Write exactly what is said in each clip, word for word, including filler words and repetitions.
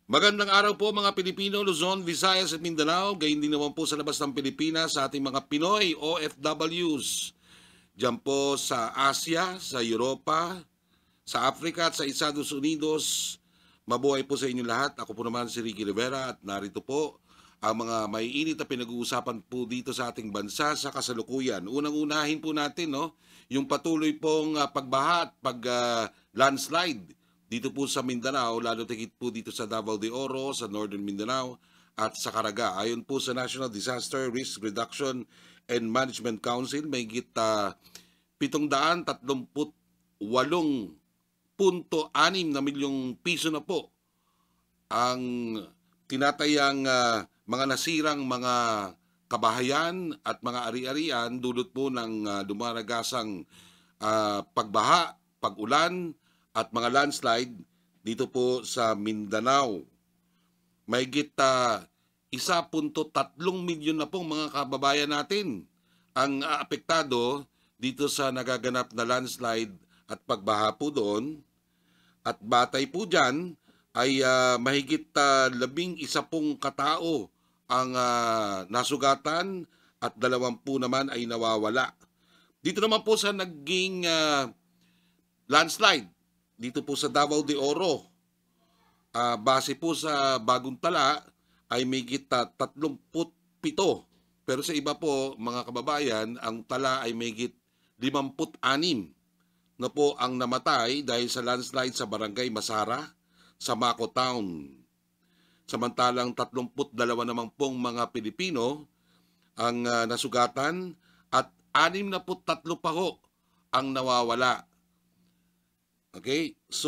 Magandang araw po mga Pilipino, Luzon, Visayas at Mindanao. Gayon din naman po sa labas ng Pilipinas sa ating mga Pinoy O F Ws. Diyan po sa Asia, sa Europa, sa Africa at sa Estados Unidos. Mabuhay po sa inyo lahat. Ako po naman si Ricky Rivera at narito po ang mga maiinit na pinag-uusapan po dito sa ating bansa sa kasalukuyan. Unang-unahin po natin no, yung patuloy pong uh, pagbaha at pag uh, landslide dito po sa Mindanao, lalo tigit po dito sa Davao de Oro, sa Northern Mindanao at sa Caraga. Ayon po sa National Disaster Risk Reduction and Management Council, may gita pitong daan tatlumput walong punto anim na milyong piso na po ang tinatayang uh, mga nasirang mga kabahayan at mga ari-arian dulot po ng uh, dumaragasang uh, pagbaha, pag-ulan at mga landslide dito po sa Mindanao. May gita isa punto tatlong milyon na pong mga kababayan natin ang aapektado dito sa nagaganap na landslide at pagbaha po doon. At batay po dyan ay uh, mahigit uh, labing isa pong katao ang uh, nasugatan at dalawampu naman ay nawawala. Dito naman po sa naging uh, landslide, dito po sa Davao de Oro, uh, base po sa bagong tala ay may gita tatlumput pito. Pero sa iba po, mga kababayan, ang tala ay may git limamput anim na po ang namatay dahil sa landslide sa Barangay Masara, sa Mako Town. Samantalang tatlumput dalawa naman pong mga Pilipino ang uh, nasugatan at anim na put tatlo pa ho ang nawawala. Okay? So,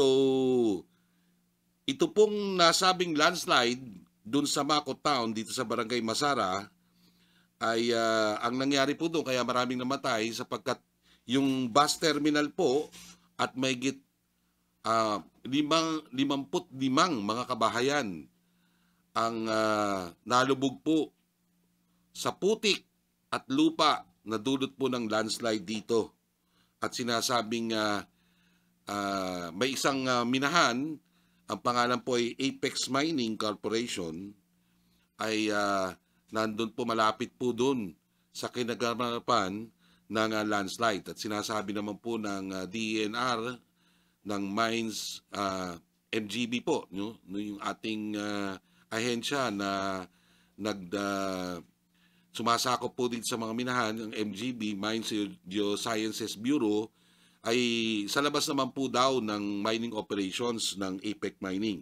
ito pong nasabing landslide dun sa Mako Town, dito sa Barangay Masara, ay uh, ang nangyari po doon, kaya maraming namatay sapagkat yung bus terminal po at may git uh, limang, limamput limang mga kabahayan ang uh, nalubog po sa putik at lupa na dulot po ng landslide dito. At sinasabing uh, uh, may isang uh, minahan, ang pangalan po ay Apex Mining Corporation, ay uh, nandun po malapit po doon sa kinaganapan ng uh, landslide. At sinasabi naman po ng uh, D E N R, ng Mines uh, M G B po, no? Yung ating uh, ahensya na nag uh, sumasakop po dito sa mga minahan, ng M G B, Mines Geosciences Bureau, ay sa labas naman po daw ng mining operations ng Apex Mining.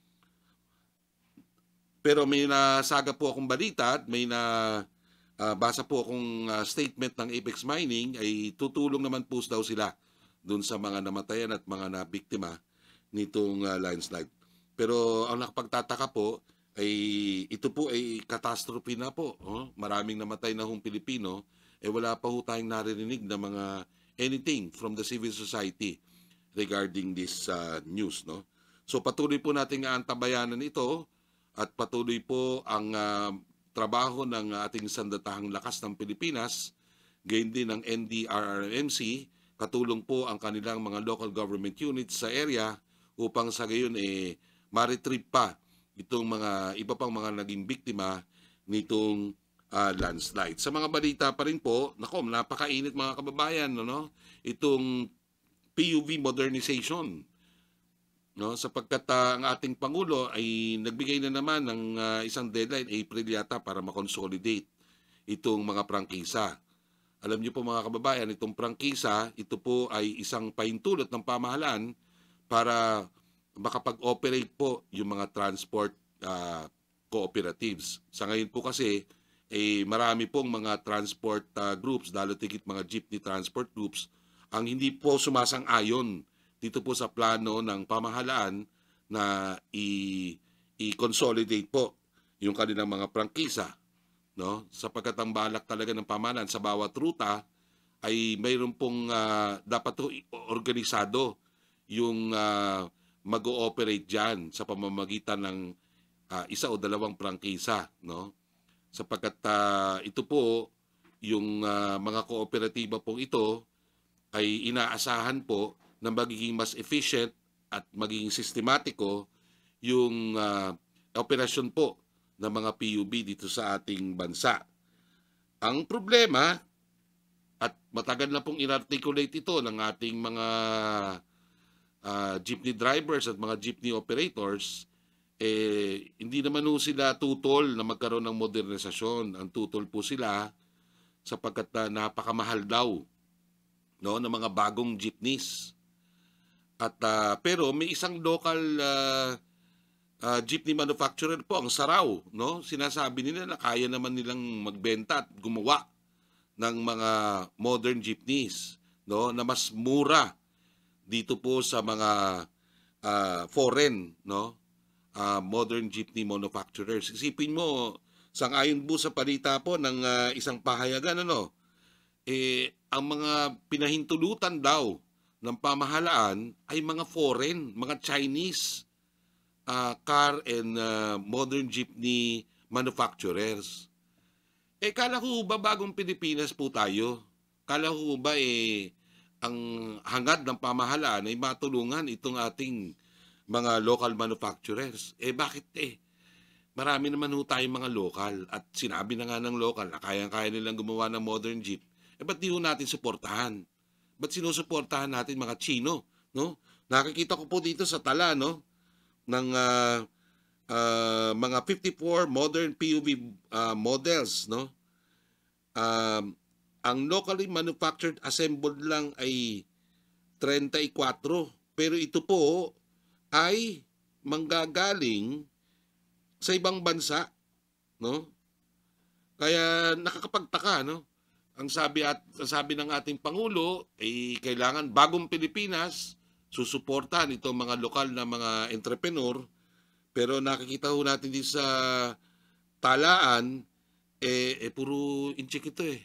Pero may nasaga po akong balita at may na uh, basa po akong uh, statement ng Apex Mining ay tutulong naman po daw sila dun sa mga namatayan at mga nabiktima nitong uh, landslide. Pero ang nakapagtataka po ay ito po ay catastrophe na po. Oh? Maraming namatay na hong Pilipino, eh wala pa ho tayong naririnig na mga anything from the civil society regarding this uh, news. No? So patuloy po nating aantabayanan ito at patuloy po ang uh, trabaho ng ating sandatahang lakas ng Pilipinas, gayon din ng N D R R M C, katulong po ang kanilang mga local government units sa area upang sa gayon eh ma-retrieve pa itong mga iba pang mga naging biktima nitong uh, landslide. Sa mga balita pa rin po, nako, napakainit mga kababayan, no, no? Itong P U V modernization, no, sapagkat uh, ang ating Pangulo ay nagbigay na naman ng uh, isang deadline, April yata, para makonsolidate itong mga prangkisa. Alam niyo po mga kababayan, itong prangkisa, ito po ay isang pahintulot ng pamahalaan para makapag-operate po yung mga transport uh, cooperatives. Sa ngayon po kasi, eh, marami pong mga transport uh, groups, lalo tigit mga jeepney transport groups, ang hindi po sumasang-ayon dito po sa plano ng pamahalaan na i- i-consolidate po yung kanilang mga prangkisa, no? Sapagkat ang balak talaga ng pamahalaan sa bawat ruta ay mayroon pong uh, dapat to organisado yung uh, mag-ooperate dyan sa pamamagitan ng uh, isa o dalawang prangkisa, no? Sapagkat uh, ito po, yung uh, mga kooperatiba pong ito ay inaasahan po na magiging mas efficient at magiging sistematiko yung ah, operasyon po ng mga P U B dito sa ating bansa. Ang problema, at matagal na pong inarticulate ito ng ating mga ah, jeepney drivers at mga jeepney operators, eh, hindi naman po sila tutol na magkaroon ng modernisasyon. Ang tutol po sila sapagkat na napakamahal daw, no, ng mga bagong jeepneys. At ah, pero may isang local ah, ah, jeepney manufacturer po, ang Saraw, no? Sinasabi nila na kaya naman nilang magbenta at gumawa ng mga modern jeepneys, no, na mas mura dito po sa mga ah, foreign, no, ah, modern jeepney manufacturers. Isipin mo, sang-ayon po sa balita po ng ah, isang pahayagan, ano, eh, ang mga pinahintulutan daw ng pamahalaan ay mga foreign, mga Chinese ah, car and ah, modern jeepney manufacturers. Eh, kala ko ba bagong Pilipinas po tayo? Kala ko ba eh, ang hangad ng pamahalaan ay matulungan itong ating mga local manufacturers? Eh, bakit eh? Marami naman ho tayong mga local at sinabi na nga ng local na kayang-kaya nilang gumawa ng modern jeep. Eh, ba't di ho natin suportahan? Ba't sinusuportahan natin mga Chino, no? Nakikita ko po dito sa tala, no, ng ah, ah, mga fifty-four modern P U V ah, models, no? Um, ang locally manufactured assembled lang ay thirty-four, pero ito po ay manggagaling sa ibang bansa, no? Kaya nakakapagtaka, no? Ang sabi at ang sabi ng ating pangulo ay kailangan bagong Pilipinas, susuportahan itong mga lokal na mga entrepreneur, pero nakikita ho natin din sa talaan eh, eh puro inchik ito eh.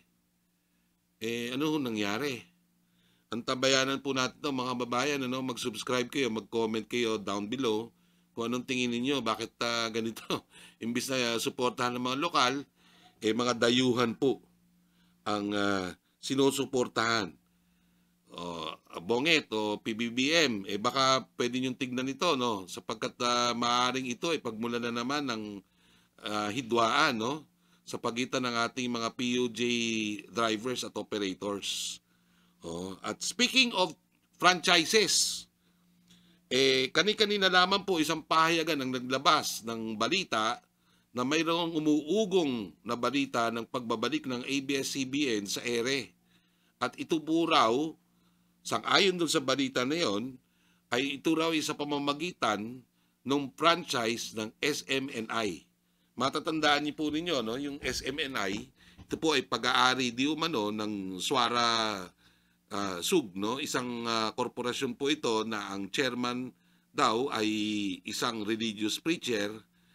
Eh ano ho nangyari? Ang tabayanan po natin to, mga babayan, ano, mag-subscribe kayo, mag-comment kayo down below kung anong tingin niyo, bakit ah, ganito. Imbis na uh, suportahan ng mga lokal, eh mga dayuhan po ang ah, sinusuportahan. O, Bonget o P B B M, eh baka pwede niyong tignan ito, no? Sapagkat ah, maaaring ito ay pagmula na naman ng ah, hidwaan, no? Sa pagitan ng ating mga P U J drivers at operators. Oh, at speaking of franchises, eh kani-kanina lamang po isang pahayagan ang naglabas ng balita na mayroong umuugong na balita ng pagbabalik ng A B S C B N sa ere. At ito po raw, sang-ayon dun sa balita na yon, ay ito raw ay sa pamamagitan ng franchise ng S M N I. Matatandaan niyo po ninyo, no, yung S M N I, ito po ay pag-aari di umano ng Suara uh, Sug, no? Isang uh, korporasyon po ito na ang chairman daw ay isang religious preacher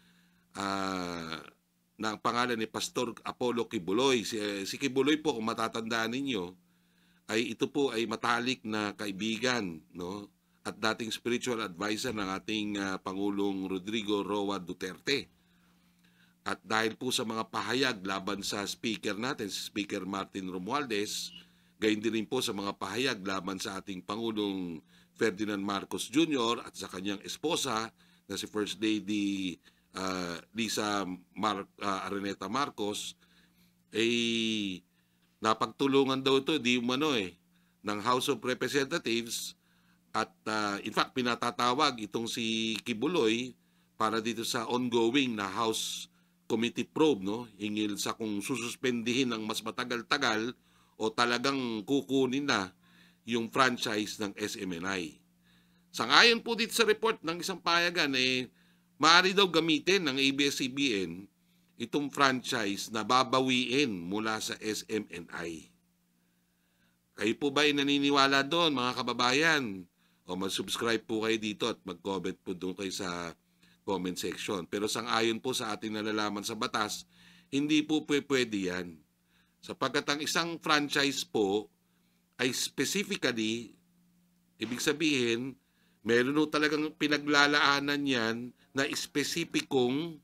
uh, na ang pangalan ni Pastor Apollo Kibuloy. Si, si Kibuloy po, kung matatandaan ninyo, ay ito po ay matalik na kaibigan, no? At dating spiritual advisor ng ating uh, Pangulong Rodrigo Roa Duterte. At dahil po sa mga pahayag laban sa speaker natin, si Speaker Martin Romualdez, gayon din rin po sa mga pahayag laban sa ating Pangulong Ferdinand Marcos Junior at sa kanyang esposa na si First Lady uh, Lisa Mar uh, Araneta Marcos, ay eh, napagtulungan daw ito, di umano eh, ng House of Representatives at uh, in fact pinatatawag itong si Kibuloy para dito sa ongoing na House Committee probe, no, hingil sa kung sususpendihin ng mas matagal-tagal o talagang kukunin na yung franchise ng S M N I. Sangayon po dito sa report ng isang payagan, eh, maaari daw gamitin ng A B S C B N itong franchise na babawiin mula sa S M N I. Kayo po ba ay naniniwala doon, mga kababayan? O mag-subscribe po kayo dito at mag-comment po doon kayo sa comment section. Pero sang-ayon po sa ating nalalaman sa batas, hindi po pwede yan. Sapagkat ang isang franchise po ay specifically, ibig sabihin, meron po talagang pinaglalaanan yan na espesipikong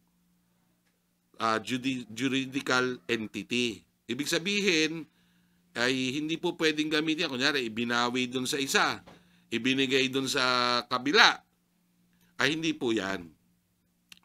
uh, juridical entity. Ibig sabihin, ay hindi po pwedeng gamitin. Kunyari, ibinawi dun sa isa, ibinigay dun sa kabila, ay hindi po yan.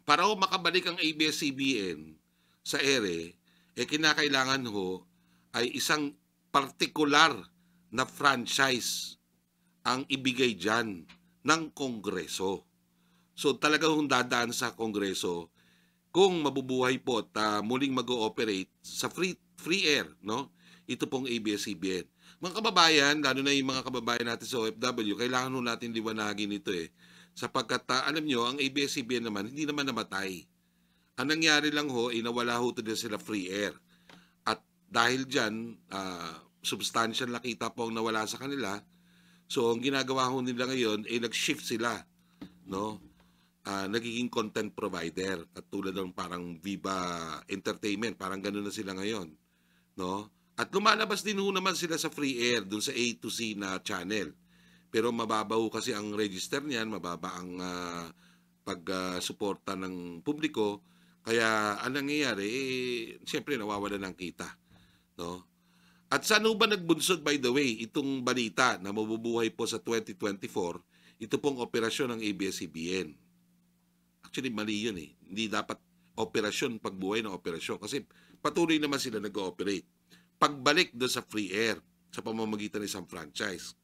para ho makabalik ang A B S C B N sa ere, eh kinakailangan ho ay isang partikular na franchise ang ibigay dyan ng Kongreso. So talaga hong dadaan sa Kongreso kung mabubuhay po at uh, muling mag-ooperate sa free free air, no? Ito pong A B S C B N. Mga kababayan, lalo na yung mga kababayan natin sa O F W, kailangan ho natin liwanagin ito eh. Sapagkat uh, alam nyo, ang A B S C B N naman, hindi naman namatay. Ang nangyari lang ho, ay nawala ho to din sila free air. At dahil dyan, uh, substantial na kita po ang nawala sa kanila. So, ang ginagawa ho nila ngayon, ay nag-shift sila, no? Uh, nagiging content provider. At tulad ng parang Viva Entertainment, parang gano'n na sila ngayon, no? At lumalabas din ho naman sila sa free air, dun sa A to Z na channel. Pero mababa ho kasi ang register niyan, mababa ang uh, pag-suporta uh, ng publiko. Kaya ang nangyayari, eh, siyempre nawawala ng kita, no? At saan ba nagbunsod, by the way, itong balita na mabubuhay po sa twenty twenty-four, ito pong operasyon ng A B S C B N. Actually, mali yun eh. Hindi dapat operasyon, pagbuhay ng operasyon. Kasi patuloy naman sila nag-ooperate. Pagbalik doon sa free air, sa pamamagitan ng isang franchise.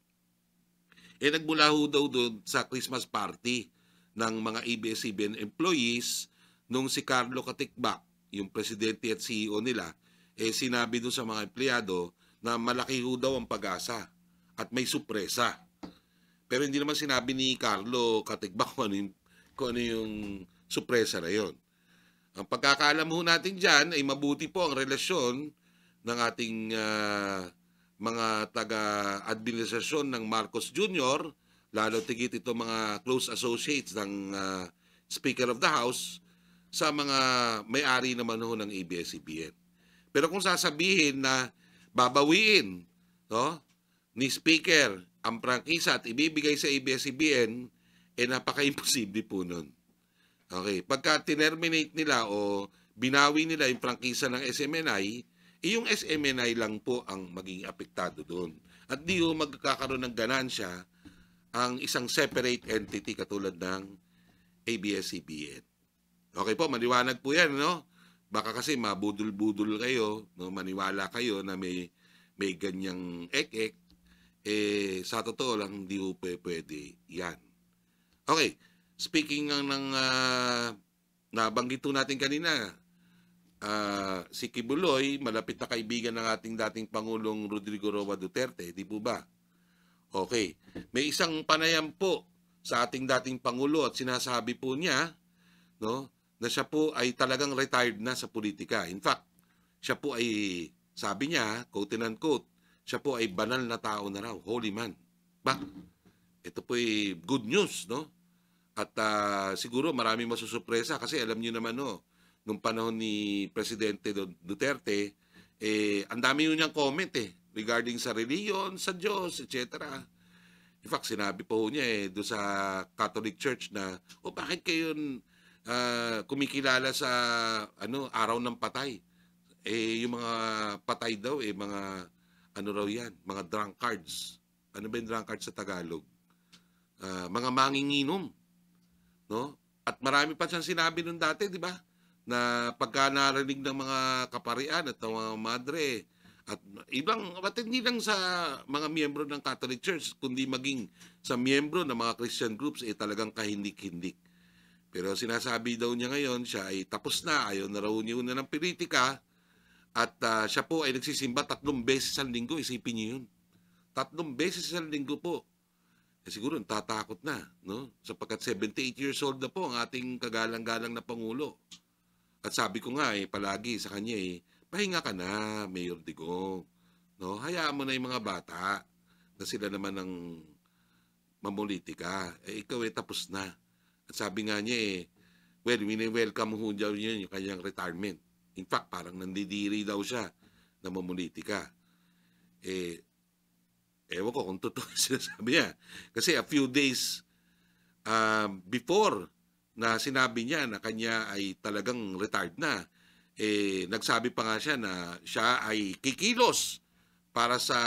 Eh, nagmula ho daw doon sa Christmas party ng mga A B S C B N employees nung si Carlo Katikbak, yung presidente at C E O nila, eh sinabi doon sa mga empleyado na malaki ho daw ang pag-asa at may supresa. Pero hindi naman sinabi ni Carlo Katikbak kung ano yung, kung ano yung supresa na yon. Ang pagkakaalam ho natin dyan ay mabuti po ang relasyon ng ating uh, mga taga-administrasyon ng Marcos Junior, lalo tigit ito mga close associates ng uh, Speaker of the House, sa mga may-ari naman ho ng A B S C B N. Pero kung sasabihin na babawiin, no, ni Speaker ang prangkisa at ibibigay sa A B S C B N, eh napaka-imposible po nun. Okay, pagka tinerminate nila o binawi nila yung prangkisa ng S M N I, eh yung S M N I lang po ang magiging apektado doon. At di ho magkakaroon ng ganansya ang isang separate entity katulad ng A B S C B N. Okay po, maliwanag po yan, no? Baka kasi mabudol-budol kayo, no? Maniwala kayo na may, may ganyang ek-ek, eh sa totoo lang, hindi ho pwede yan. Okay, speaking ng, ng uh, nabanggit po natin kanina, Uh, si Kibuloy, malapit na kaibigan ng ating dating Pangulong Rodrigo Roa Duterte, di po ba? Okay. May isang panayam po sa ating dating Pangulo at sinasabi po niya, no, na siya po ay talagang retired na sa politika. In fact, siya po ay, sabi niya, quote and unquote, siya po ay banal na tao na raw, holy man. Ba? Ito po ay good news, no? At uh, siguro marami masusurpresa kasi alam niyo naman, no, nung panahon ni Presidente Duterte, eh, ang dami yun niyang comment eh, regarding sa reliyon, sa Diyos, et cetera. In fact, sinabi po niya eh, doon sa Catholic Church na, o oh, bakit kayo uh, kumikilala sa ano araw ng patay? Eh, yung mga patay daw, eh, mga, ano raw yan, mga drunkards. Ano ba yung drunkards sa Tagalog? Uh, mga manginginom. No? At marami pa siyang sinabi nung dati, di ba? Na pagka narinig ng mga kaparian at ng mga madre at ibang, at hindi lang sa mga miyembro ng Catholic Church, kundi maging sa miyembro ng mga Christian groups, eh talagang kahindik-hindik. Pero sinasabi daw niya ngayon, siya ay tapos na, ayaw na raw niya una ng politika, at uh, siya po ay nagsisimba tatlong beses sa linggo, isipin niyo yun. Tatlong beses sa linggo po. Eh, siguro tatakot na, no? Sapagkat seventy-eight years old na po ang ating kagalang-galang na Pangulo. At sabi ko nga eh, palagi sa kanya eh, pahinga ka na, Mayor Digong. No? Hayaan mo na yung mga bata na sila naman ang mamolitika. Eh, ikaw eh, tapos na. At sabi nga niya eh, well, wini-welcome ho daw yun yung kanyang retirement. In fact, parang nandidiri daw siya na mamolitika. Eh, ewan ko kung totoo sinasabi niya. Kasi a few days uh, before na sinabi niya na kanya ay talagang retired na, eh, nagsabi pa nga siya na siya ay kikilos para sa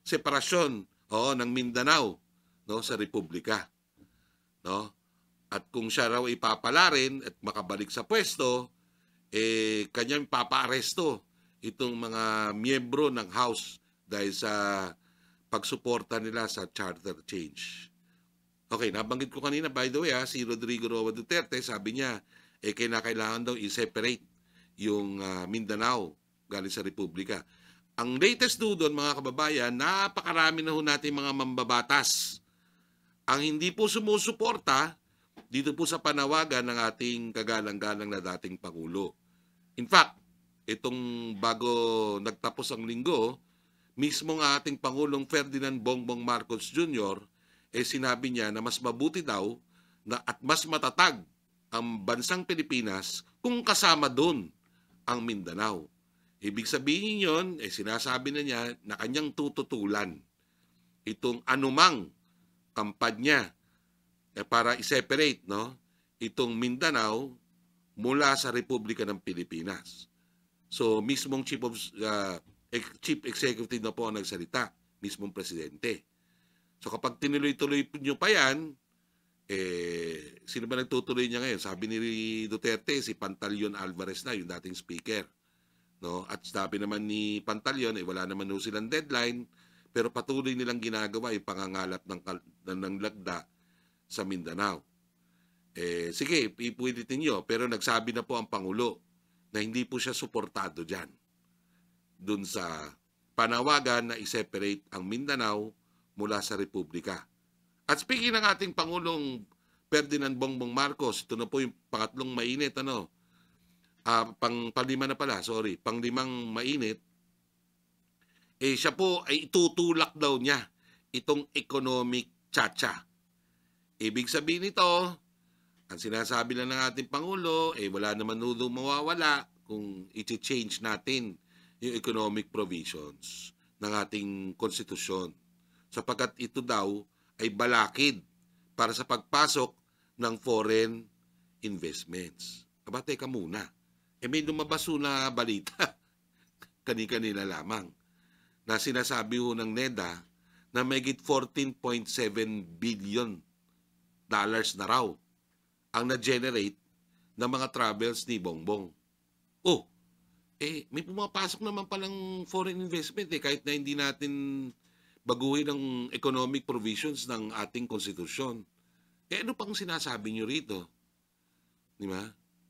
separasyon oh, ng Mindanao, no, sa Republika. No? At kung siya raw ipapala rin at makabalik sa pwesto, eh, kanyang papaaresto itong mga miyembro ng House dahil sa pagsuporta nila sa charter change. Okay, nabanggit ko kanina, by the way, ha, si Rodrigo Roa Duterte, sabi niya, eh, kailangan daw i-separate yung uh, Mindanao galing sa Republika. Ang latest do doon, mga kababayan, napakarami na ho natin mga mambabatas. Ang hindi po sumusuporta dito po sa panawagan ng ating kagalang-galang na dating Pangulo. In fact, itong bago nagtapos ang linggo, mismo ng ating Pangulong Ferdinand Bongbong Marcos Junior, eh sinabi niya na mas mabuti daw na at mas matatag ang bansang Pilipinas kung kasama doon ang Mindanao. Ibig sabihin yon, eh sinasabi na niya na kanyang tututulan itong anumang kampanya eh, para i-separate, no, itong Mindanao mula sa Republika ng Pilipinas. So mismong Chief of uh, Chief Executive na po ang nagsalita, mismong presidente. So kapag tinuloy-tuloy nyo pa yan, eh, sino ba nagtutuloy niya ngayon? Sabi ni Duterte, si Pantaleon Alvarez na, yung dating speaker. No? At sabi naman ni Pantaleon, eh, wala naman no silang deadline, pero patuloy nilang ginagawa yung pangangalap ng, ng lagda sa Mindanao. Eh, sige, ipulitin nyo, pero nagsabi na po ang Pangulo na hindi po siya suportado dyan. Dun sa panawagan na i-separate ang Mindanao mula sa Republika. At speaking ng ating Pangulong Ferdinand Bongbong Marcos, ito na po yung pangatlong mainit, ano, uh, pang, panglima na pala, sorry, panglimang mainit, eh siya po ay itutulak daw niya itong economic chacha. Ibig sabihin nito, ang sinasabi lang ng ating Pangulo, eh wala naman nudong mawawala kung i-change natin yung economic provisions ng ating konstitusyon. Sapagkat ito daw ay balakid para sa pagpasok ng foreign investments. Aba, teka muna. Eh may lumabas na balita, kani-kanina lamang, na sinasabi ho ng NEDA na may higit fourteen point seven billion dollars na raw ang na-generate ng mga travels ni Bongbong. Oh, eh may pumapasok naman palang foreign investment eh, kahit na hindi natin baguhin ang economic provisions ng ating konstitusyon. Eh ano pang sinasabi nyo rito? Di ba?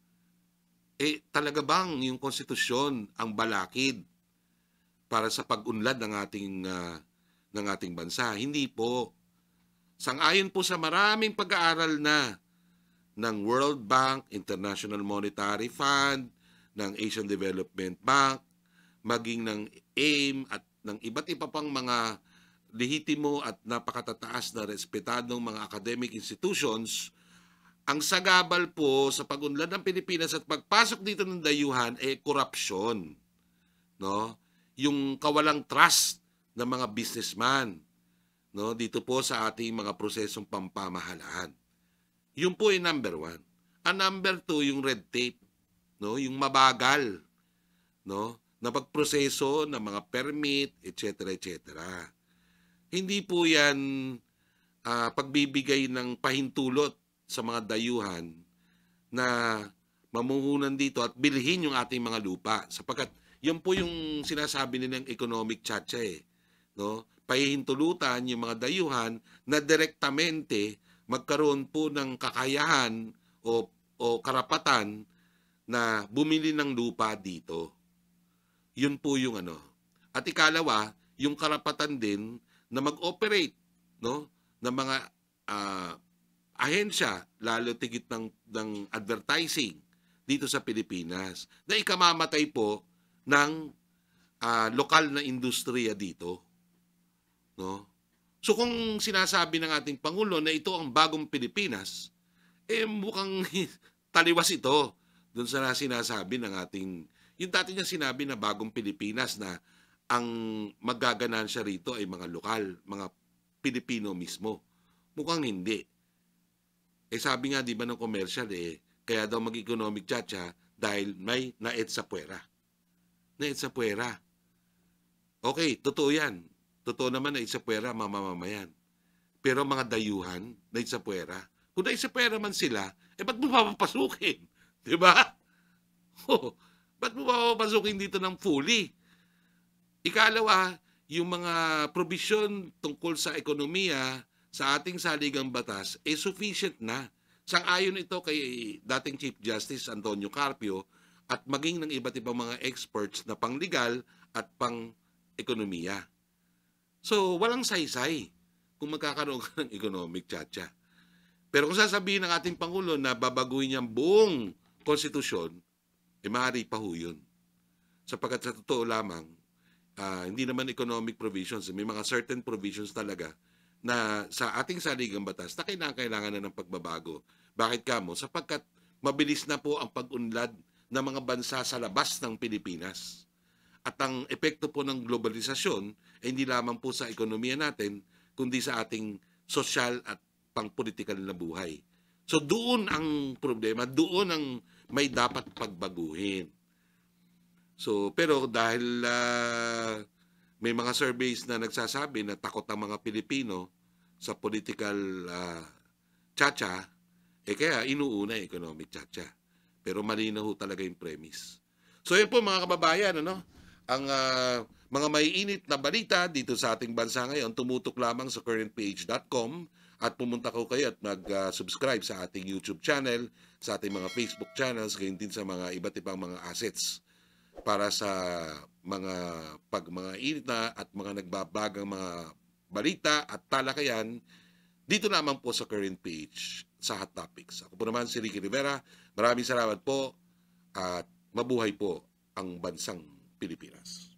Eh talaga bang yung konstitusyon ang balakid para sa pag-unlad ng ating uh, ng ating bansa? Hindi po. Sang-ayon po sa maraming pag-aaral na ng World Bank, International Monetary Fund, ng Asian Development Bank, maging ng A I M at ng iba't iba pang mga lehitimo at napakatataas na respetadong mga academic institutions, ang sagabal po sa pag-unlad ng Pilipinas at pagpasok dito ng dayuhan ay eh, korupsyon. No? Yung kawalang trust ng mga businessman, no, dito po sa ating mga prosesong pampamahalaan. Yun po ay number one. Ang number two, yung red tape, no, yung mabagal, no, na pagproseso ng mga permit, et cetera, et cetera. Hindi po yan uh, pagbibigay ng pahintulot sa mga dayuhan na mamuhunan dito at bilhin yung ating mga lupa. Sapagkat yun po yung sinasabi nilang economic chacha eh. No? Pahihintulutan yung mga dayuhan na direktamente magkaroon po ng kakayahan o, o karapatan na bumili ng lupa dito. Yun po yung ano. At ikalawa, yung karapatan din na mag-operate, no, ng mga uh, ahensya, lalo tigit ng, ng advertising dito sa Pilipinas, na ikamamatay po ng uh, lokal na industriya dito. No? So kung sinasabi ng ating Pangulo na ito ang bagong Pilipinas, eh mukhang taliwas ito doon sa sinasabi ng ating, yung dati niya sinabi na bagong Pilipinas na ang magaganansya rito ay mga lokal, mga Pilipino mismo. Mukhang hindi. Eh sabi nga di ba ng commercial eh, kaya daw mag-economic chacha dahil may naet sa puwera. Naet sa puwera. Okay, totoo yan. Totoo naman na naet sa puwera, mamamamayan. Pero mga dayuhan, naet sa puwera, Kung nagsipera man sila, eh ba't mo papapasukin? Di ba? Oh, ba't mo papapasukin dito ng fully? Ikalawa, yung mga provision tungkol sa ekonomiya sa ating saligang batas, eh sufficient na. Sang-ayon ito kay dating Chief Justice Antonio Carpio at maging ng iba't ibang mga experts na pang-legal at pang-ekonomiya. So, walang saysay kung magkakaroon ka ng economic tsa-tsa. Pero kung sasabihin ng ating Pangulo na babaguhin niya ang buong konstitusyon, eh maaari pa ho yun. Sapagkat sa totoo lamang, uh, hindi naman economic provisions, may mga certain provisions talaga na sa ating saligang batas na kailangan-kailangan na ng pagbabago. Bakit kamo? Sapagkat mabilis na po ang pag-unlad ng mga bansa sa labas ng Pilipinas. At ang epekto po ng globalisasyon ay hindi lamang po sa ekonomiya natin, kundi sa ating sosyal at pang-politikal na buhay. So doon ang problema, doon ang may dapat pagbaguhin. So, pero dahil uh, may mga surveys na nagsasabi na takot ang mga Pilipino sa political uh, tsa-tsa, eh kaya inuuna yung economic tsa-tsa. Pero mali na ho talaga yung premise. So yun po mga kababayan, ano? Ang uh, mga maiinit na balita dito sa ating bansa ngayon, tumutok lamang sa current page dot com at pumunta ko kayo at mag-subscribe uh, sa ating YouTube channel, sa ating mga Facebook channels, gayon din sa mga iba't ibang mga assets para sa mga pag mga init na at mga nagbabagang mga balita at talakayan dito naman po sa current page sa Hot Topics. Ako po naman si Ricky Rivera. Maraming salamat po at mabuhay po ang bansang Pilipinas.